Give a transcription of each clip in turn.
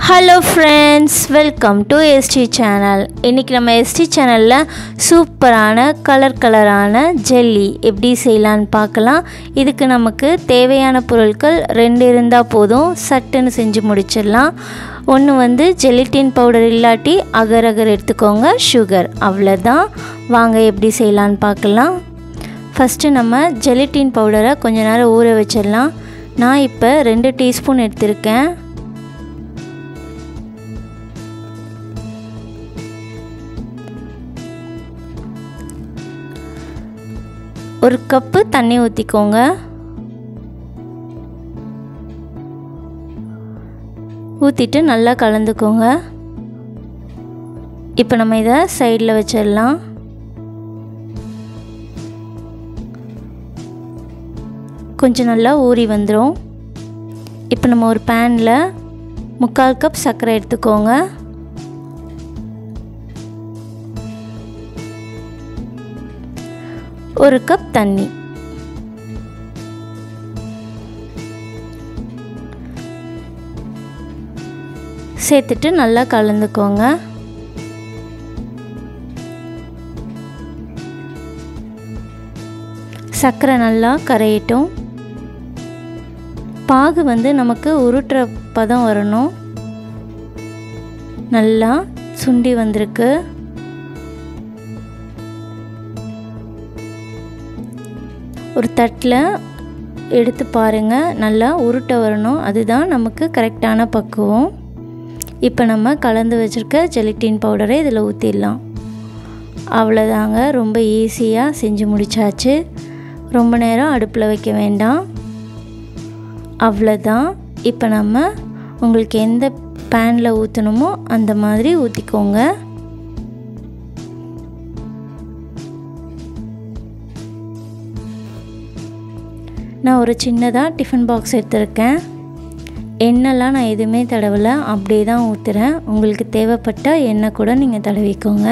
Hello friends, welcome to ST channel. இன்னைக்கு நம்ம ST சேனல்ல சூப்பரான கலரான ஜெல்லி எப்படி செய்யலாம்னு பார்க்கலாம். இதுக்கு நமக்கு தேவையான பொருட்கள் 2 இருந்தா போதும், சட்டுன்னு செஞ்சு முடிச்சிடலாம். ஒன்று வந்து ஜெலட்டின் பவுடர் இல்லாட்டி அகர் எடுத்துக்கோங்க, சுகர், அவ்வளோதான். வாங்க எப்படி செய்யலாம்னு பார்க்கலாம். ஃபஸ்ட்டு நம்ம ஜெலட்டின் பவுடரை கொஞ்ச நேரம் ஊற வச்சிடலாம். நான் இப்போ 2 டீஸ்பூன் எடுத்திருக்கேன். ஒரு கப்பு தண்ணி ஊற்றிக்கோங்க. ஊற்றிட்டு நல்லா கலந்துக்கோங்க. இப்போ நம்ம இதை சைடில் வச்சிடலாம். கொஞ்சம் நல்லா ஊறி வந்துடும். இப்போ நம்ம ஒரு பேனில் 3/4 கப் சர்க்கரை எடுத்துக்கோங்க. ஒரு கப் தண்ணி, சேர்த்துட்டு நல்லா கலந்துக்கோங்க. சர்க்கரை நல்லா கரையட்டும். பாகு வந்து நமக்கு உருட்டுற பதம் வரணும். நல்லா சுண்டி வந்திருக்கு. ஒரு தட்டில் எடுத்து பாருங்கள், நல்லா உருட்ட வரணும். அதுதான் நமக்கு கரெக்டான பக்குவம். இப்போ நம்ம கலந்து வச்சுருக்க ஜெலட்டின் பவுடரை இதில் ஊற்றிடலாம். அவ்வளோதாங்க, ரொம்ப ஈஸியாக செஞ்சு முடித்தாச்சு. ரொம்ப நேரம் அடுப்பில் வைக்க வேண்டாம். அவ்வளோதான். இப்போ நம்ம உங்களுக்கு எந்த பேனில் ஊற்றணுமோ அந்த மாதிரி ஊற்றிக்கோங்க. நான் ஒரு சின்னதாக டிஃபன் பாக்ஸ் எடுத்துருக்கேன். எண்ணெய்லாம் நான் எதுவுமே தடவலை, அப்படியே தான் ஊற்றுறேன். உங்களுக்கு தேவைப்பட்ட எண்ணெய் கூட நீங்கள் தடவிக்கோங்க.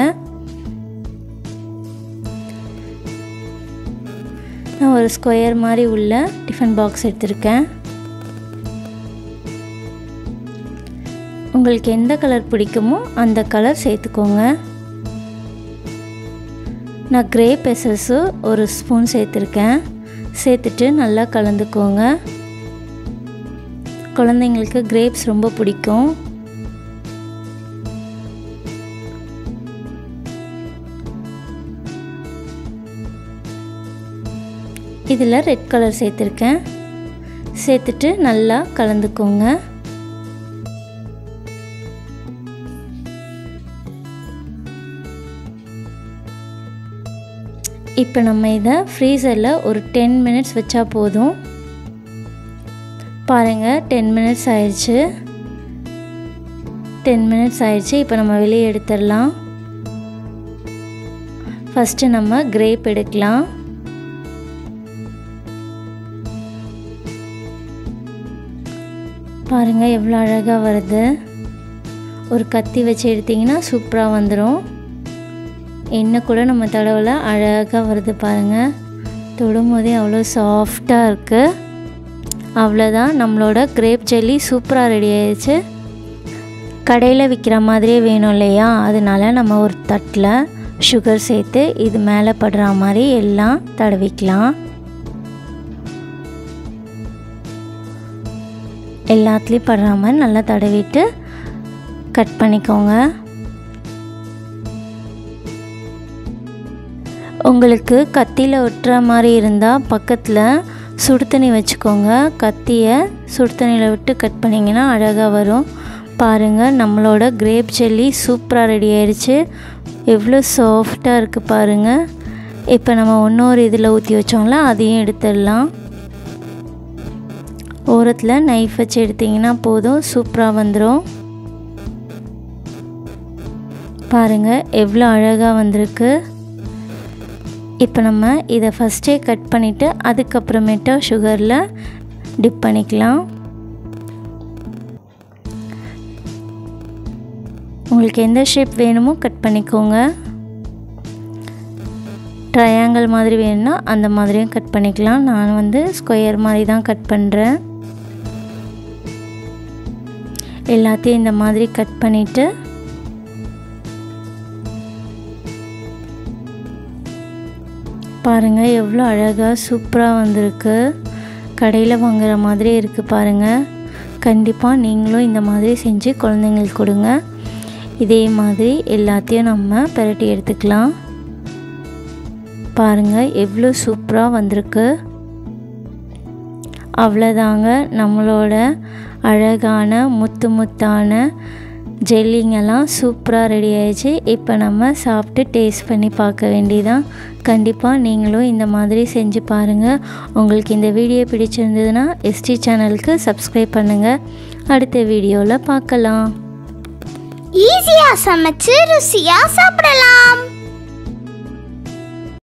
நான் ஒரு ஸ்கொயர் மாதிரி உள்ள டிஃபன் பாக்ஸ் எடுத்துருக்கேன். உங்களுக்கு எந்த கலர் பிடிக்குமோ அந்த கலர் சேர்த்துக்கோங்க. நான் கிரேப் எசன்ஸு ஒரு ஸ்பூன் சேர்த்துருக்கேன். சேர்த்துட்டு நல்லா கலந்துக்கோங்க. குழந்தைங்களுக்கு கிரேப்ஸ் ரொம்ப பிடிக்கும். இதில் ரெட் கலர் சேர்த்துருக்கேன். சேர்த்துட்டு நல்லா கலந்துக்கோங்க. இப்போ நம்ம இதை ஃப்ரீசரில் ஒரு 10 மினிட்ஸ் வச்சா போதும். பாருங்கள், 10 மினிட்ஸ் ஆயிடுச்சு. 10 மினிட்ஸ் ஆயிடுச்சு. இப்போ நம்ம வெளியே எடுத்துடலாம். ஃபஸ்ட்டு நம்ம கிரேப் எடுக்கலாம். பாருங்கள் எவ்வளோ அழகாக வருது. ஒரு கத்தி வச்சு எடுத்திங்கன்னா சூப்பராக வந்துடும். எண்ணெய் கூட நம்ம தடவை அழகாக வருது பாருங்கள். தொடும்போதே அவ்வளோ சாஃப்டாக இருக்குது. அவ்வளோதான், நம்மளோட கிரேப் ஜெல்லி சூப்பராக ரெடி ஆயிடுச்சு. கடையில் விற்கிற மாதிரியே வேணும் இல்லையா, அதனால நம்ம ஒரு தட்டில் சுகர் சேர்த்து இது மேலே படுற மாதிரி எல்லாம் தடவிக்கலாம். எல்லாத்துலேயும் படுற மாதிரி நல்லா தடவிட்டு கட் பண்ணிக்கோங்க. உங்களுக்கு கத்தியில் ஒட்டுற மாதிரி இருந்தால் பக்கத்தில் சுடு தண்ணி வச்சுக்கோங்க. கத்தியை சுடு தண்ணியில் விட்டு கட் பண்ணிங்கன்னா அழகாக வரும். பாருங்கள், நம்மளோட கிரேப் ஜெல்லி சூப்பராக ரெடி ஆயிடுச்சு. எவ்வளோ சாஃப்டாக இருக்குது பாருங்கள். இப்போ நம்ம இன்னொரு இதில் ஊற்றி வச்சோங்களா, அதையும் எடுத்துடலாம். ஓரத்தில் நைஃப் வச்சு எடுத்திங்கன்னா போதும், சூப்பராக வந்துடும். பாருங்கள் எவ்வளோ அழகாக வந்திருக்கு. இப்போ நம்ம இதை ஃபஸ்ட்டே கட் பண்ணிவிட்டு அதுக்கப்புறமேட்டா சுகரில் டிப் பண்ணிக்கலாம். உங்களுக்கு எந்த ஷேப் வேணுமோ கட் பண்ணிக்கோங்க. ட்ரையாங்கிள் மாதிரி வேணும்னா அந்த மாதிரியும் கட் பண்ணிக்கலாம். நான் வந்து ஸ்கொயர் மாதிரி தான் கட் பண்ணுறேன். எல்லாத்தையும் இந்த மாதிரி கட் பண்ணிவிட்டு பாருங்கள் எவ்வளோ அழகாக சூப்பராக வந்திருக்கு. கடையில் வாங்குகிற மாதிரி இருக்குது பாருங்கள். கண்டிப்பாக நீங்களும் இந்த மாதிரி செஞ்சு குழந்தைங்களுக்கு கொடுங்க. இதே மாதிரி எல்லாத்தையும் நம்ம பிரட்டி எடுத்துக்கலாம். பாருங்கள் எவ்வளோ சூப்பராக வந்திருக்கு. அவ்வளோதாங்க, நம்மளோட அழகான முத்து முத்தான ஜெல்லிங்கெல்லாம் சூப்பராக ரெடி ஆயிடுச்சு. இப்போ நம்ம சாப்பிட்டு டேஸ்ட் பண்ணி பார்க்க வேண்டியதான். கண்டிப்பாக நீங்களும் இந்த மாதிரி செஞ்சு பாருங்கள். உங்களுக்கு இந்த வீடியோ பிடிச்சிருந்ததுன்னா எஸ்டி சேனலுக்கு சப்ஸ்கிரைப் பண்ணுங்கள். அடுத்த வீடியோவில் பார்க்கலாம். ஈஸியாக சமைச்சு ருசியாக சாப்பிடலாம்.